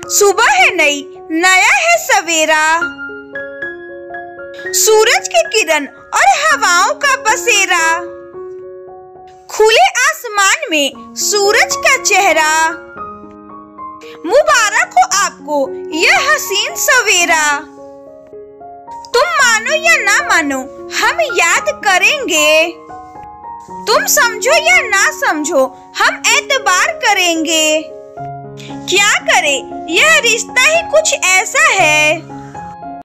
सुबह है नई, नया है सवेरा। सूरज की किरण और हवाओं का बसेरा। खुले आसमान में सूरज का चेहरा। मुबारक हो आपको यह हसीन सवेरा। तुम मानो या ना मानो हम याद करेंगे। तुम समझो या ना समझो हम एतबार करेंगे। क्या करे यह रिश्ता ही कुछ ऐसा है।